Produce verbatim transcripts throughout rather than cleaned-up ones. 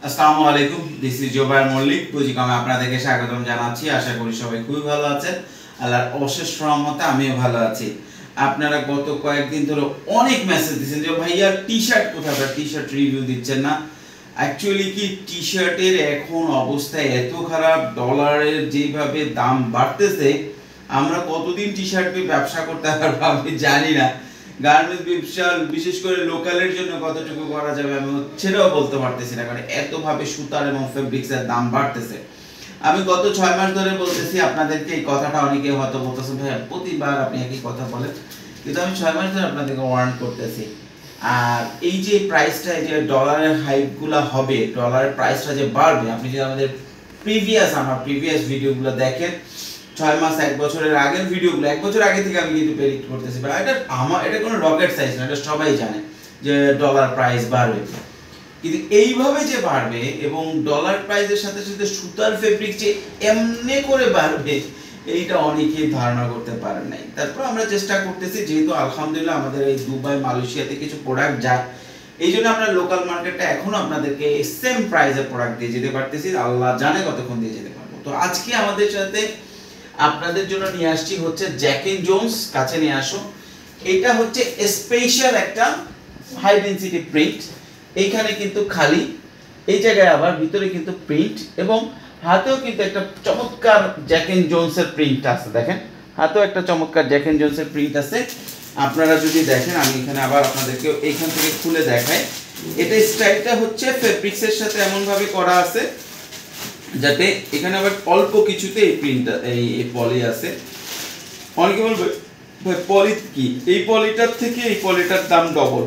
আসসালামু আলাইকুম, this is Zobayer Mallik. পুঁজিকমে আপনাদেরকে স্বাগতম জানাচ্ছি। আশা করি সবাই খুবই ভালো আছেন। আল্লাহর অশেষ রহমতে আমিও ভালো আছি। আপনারা গত কয়েকদিন ধরে অনেক মেসেজ দিচ্ছেন যে ভাইয়া টি শার্ট কোথায়, টি শার্ট রিভিউ দিচ্ছেন না। অ্যাকচুয়ালি কি টি শার্টের এখন অবস্থা এত খারাপ, ডলারের যেভাবে দাম বাড়তেছে, আমরা কতদিন টি শার্ট ব্যবসা করতে পারবো আমি জানি না। গার্মেন্টস ব্যবসা বিশেষ করে লোকালের জন্য কতটুকু করা যাবে আমি সেটাও বলতে পারতেছি না, কারণ এতভাবে সুতার এবং ফেব্রিক্সের দাম বাড়তেছে। আমি গত ছয় মাস ধরে বলতেছি আপনাদেরকে এই কথাটা, অনেকে হয়তো বলতেছেন ভাই প্রতিবার আপনি একই কথা বলেন, কিন্তু আমি ছয় মাস ধরে আপনাদেরকে ওয়ার্ন করতেছি। আর এই যে প্রাইসটা, এই যে ডলারের হাইকগুলো হবে, ডলারের প্রাইসটা যে বাড়বে, আপনি যদি আমাদের প্রিভিয়াস আমার প্রিভিয়াস ভিডিওগুলো দেখেন, ছয় মাস এক বছরের আগের ভিডিওগুলো, এক বছর আগে থেকে আমি কিন্তু প্রেডিক্ট করতেছি। এটা আমার এটা কোনো রকেট সায়েন্স না, এটা সবাই জানে যে ডলার প্রাইস বাড়বে। কিন্তু এইভাবে যে বাড়বে এবং ডলার প্রাইসের সাথে সাথে সুতার ফেব্রিক যে এমনি করে বাড়বে, এইটা অনেকেই ধারণা করতে পারেন নাই। তারপর আমরা চেষ্টা করতেছি, যেহেতু আলহামদুলিল্লাহ আমাদের এই দুবাই মালয়েশিয়াতে কিছু প্রোডাক্ট যায়, এই জন্য আমরা লোকাল মার্কেটটা এখনো আপনাদেরকে সেম প্রাইসে প্রোডাক্ট দিয়ে যেতে পারতেছি। আল্লাহ জানে কতক্ষণ দিয়ে যেতে পারবো। তো আজকে আমাদের সাথে আপনাদের জন্য নিয়ে আসছি হচ্ছে জ্যাক এন্ড জোন্স। কাছে নিয়ে আসো। এটা হচ্ছে স্পেশাল একটা হাই ডেনসিটি প্রিন্ট। এইখানে কিন্তু খালি, এই জায়গায় আবার ভিতরে কিন্তু প্রিন্ট, এবং হাতেও কিন্তু একটা চমৎকার জ্যাক এন্ড জোন্সের প্রিন্ট আছে। দেখেন হাতেও একটা চমৎকার জ্যাক এন্ড জোন্সের প্রিন্ট আছে। আপনারা যদি দেখেন, আমি এখানে আবার আপনাদেরকে এইখান থেকে খুলে দেখাই। এটা স্টাইলটা হচ্ছে ফেব্রিক্সের সাথে এমন ভাবে করা আছে যাতে এখানে আবার অল্প কিছুতে এই প্রিন্টটা, এই এই পলি আছে। অনেকে বলবে ভাই পলি কি, এই পলিটার থেকে এই পলিটার দাম ডবল।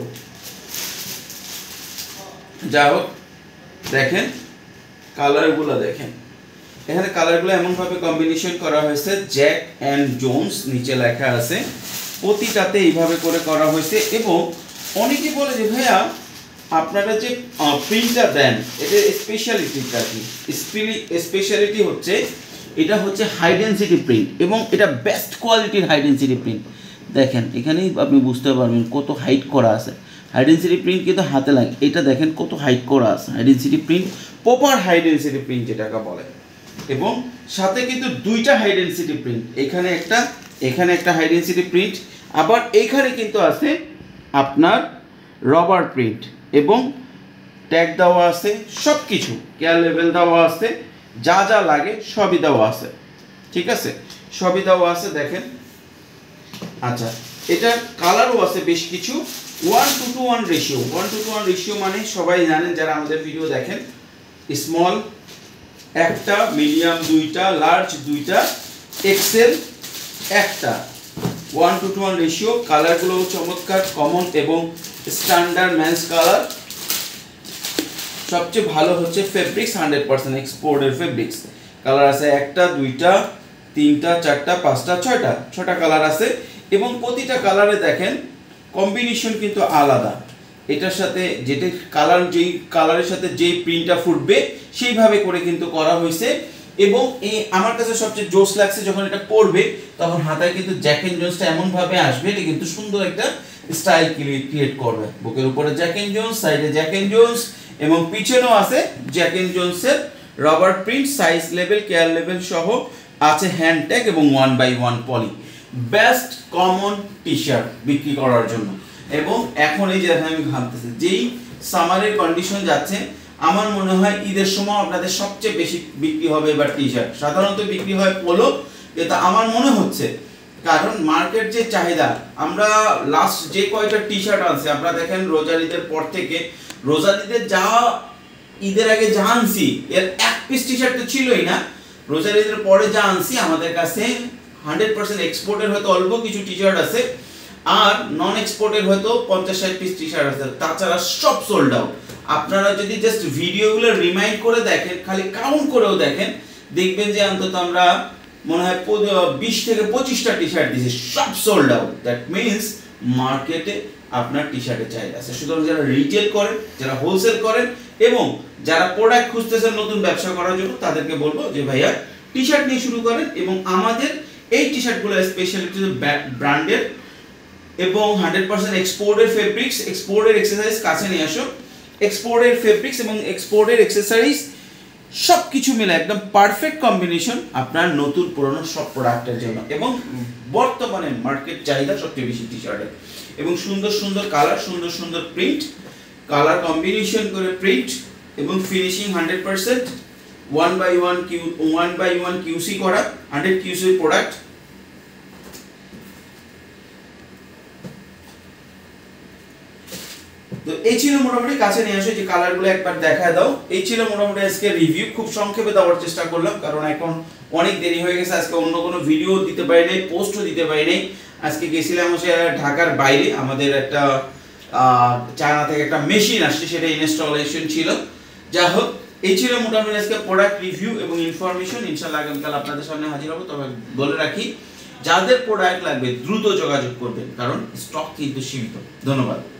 যা হোক, দেখেন কালারগুলো দেখেন, এখানে কালারগুলো এমনভাবে কম্বিনেশন করা হয়েছে, জ্যাক অ্যান্ড জোন্স নিচে লেখা আছে, প্রতিটাতে এইভাবে করে করা হয়েছে। এবং অনেকে বলে যে ভাইয়া আপনারা যে প্রিন্টটা দেন, এটা স্পেশালিটিটা কি? স্পেশালিটি হচ্ছে এটা হচ্ছে হাই ডেনসিটি প্রিন্ট, এবং এটা বেস্ট কোয়ালিটির হাই ডেনসিটি প্রিন্ট। দেখেন এখানেই আপনি বুঝতে পারবেন কত হাইট করা আছে। হাই ডেনসিটি প্রিন্ট কিন্তু হাতে লাগে, এটা দেখেন কত হাইট করা আছে। High density print, proper high density print যেটাকে বলে। এবং সাথে কিন্তু দুইটা হাই ডেনসিটি প্রিন্ট, এখানে একটা, এখানে একটা হাই ডেনসিটি প্রিন্ট, আবার এইখানে কিন্তু আছে আপনার রবার প্রিন্ট, এবং ট্যাগ দেওয়া আছে, সব কিছু কেয়ার লেভেল দেওয়া আছে, যা যা লাগে সবই দেওয়া আছে। ঠিক আছে, সবই দেওয়া আছে। দেখেন, আচ্ছা এটা কালারও আছে বেশ কিছু। One two two one ratio, one two two one ratio মানে সবাই জানেন যারা আমাদের ভিডিও দেখেন, স্মল একটা, মিডিয়াম দুইটা, লার্জ দুইটা, এক্সেল একটা, one two two one ratio. কালারগুলো চমৎকার, কমন এবং স্ট্যান্ডার্ড ম্যান্স কালার। সবচেয়ে ভালো হচ্ছে ফেব্রিক্স, হান্ড্রেড পার্সেন্ট এক্সপোর্টের ফেব্রিক্স। কালার আছে একটা, দুইটা, তিনটা, চারটা, পাঁচটা, ছয়টা, ছটা কালার আছে। এবং প্রতিটা কালারে দেখেন কম্বিনেশন কিন্তু আলাদা। এটার সাথে যেটা কালার, যেই কালারের সাথে যেই প্রিন্টটা ফুটবে সেইভাবে করে কিন্তু করা হয়েছে। এবং এই আমার কাছে সবচেয়ে জোস লাগছে, যখন এটা পরবে তখন হাতায় কিন্তু জ্যাক এন্ড জোন্সটা এমনভাবে আসবে, এটা কিন্তু সুন্দর একটা স্টাইল ক্রিয়েট করবে। বুকের উপরে জ্যাক এন্ড জোন্স, সাইডে জ্যাক এন্ড জোন্স, এবং পিছনেও আছে জ্যাক এন্ড জোন্সের rubber print, size level, care level সহ আছে, হ্যান্ড ট্যাগ এবং one by one poly. Best common T shirt বিক্রি করার জন্য। এবং এখন এই যে আমি ভাবতেছি, যেই সামারের কন্ডিশন যাচ্ছে, আমার মনে হয় ঈদের সময় আপনাদের সবচেয়ে বেশি বিক্রি হবে এবার টি শার্ট। সাধারণত বিক্রি হয় পোলো, এটা আমার মনে হচ্ছে, কারণ মার্কেট যে চাহিদা, আমরা লাস্ট যে কয়টা টি শার্ট আনছি, আপনারা দেখেন রোজার ঈদের পর থেকে, রোজার ঈদের যা ঈদের আগে যা আনছি, এর এক পিস টি শার্ট তো ছিলই না। রোজার ঈদের পরে যা আনছি, আমাদের কাছে হান্ড্রেড পার্সেন্ট এক্সপোর্টের হয়তো অল্প কিছু টি শার্ট আছে, আর নন এক্সপোর্টের হয়তো পঞ্চাশ ষাট পিস টি শার্ট আছে, তাছাড়া সব সোল্ড আউট। আপনারা যদি জাস্ট ভিডিওগুলো রিমাইন্ড করে দেখেন, খালি কাউন্ট করেও দেখেন, দেখবেন যে অন্তত আমরা মনে হয় বিশ থেকে পঁচিশটা টি শার্ট দিয়েছি, সব সোল্ড আউট। দ্যাট মিনস মার্কেটে আপনার টি শার্টের চাহিদা আছে। সুতরাং যারা রিটেল করেন, যারা হোলসেল করেন, এবং যারা প্রোডাক্ট খুঁজতেছেন নতুন ব্যবসা করার জন্য, তাদেরকে বলবো যে ভাইয়া টি শার্ট নিয়ে শুরু করেন। এবং আমাদের এই টি শার্টগুলো স্পেশালিটি ব্র্যান্ডের এবং হান্ড্রেড পার্সেন্ট এক্সপোর্টের ফেব্রিক্স, এক্সপোর্টের এক্সারসাইজ। কাছে নিয়ে আসো। এক্সপোর্টের ফেব্রিক্স এবং এক্সপোর্টের অ্যাক্সেসরিজ সব কিছু মিলে একদম পারফেক্ট কম্বিনেশন আপনার নতুন পুরনো সব প্রোডাক্টের জন্য, এবং বর্তমানে মার্কেট চাহিদা সবচেয়ে বেশি টি শার্টের, এবং সুন্দর সুন্দর কালার, সুন্দর সুন্দর প্রিন্ট, কালার কম্বিনেশন করে প্রিন্ট এবং finishing hundred percent, one by one Q one by one QC করা, হান্ড্রেড কিউসি প্রোডাক্ট। তো এই ছিল মোটামুটি, কাছে নিয়ে আসো যে কালারগুলো একবার দেখায় দাও। এই ছিল মোটামুটি আজকে রিভিউ, খুব সংক্ষেপে দেওয়ার চেষ্টা করলাম কারণ এখন অনেক দেরি হয়ে গেছে। আজকে অন্য কোনো ভিডিও দিতে পারি নাই, পোস্টও দিতে পারি নাই। আজকে গেছিলাম হচ্ছে ঢাকার বাইরে, আমাদের একটা চায়না থেকে একটা মেশিন আসছে, সেটা ইনস্টলেশন ছিল। যা হোক, এই ছিল মোটামুটি আজকে প্রোডাক্ট রিভিউ এবং ইনফরমেশন। ইনশাআল্লাহ আগামীকাল আপনাদের সামনে হাজির হবো। তবে বলে রাখি, যাদের প্রোডাক্ট লাগবে দ্রুত যোগাযোগ করবেন কারণ স্টক কিন্তু সীমিত। ধন্যবাদ।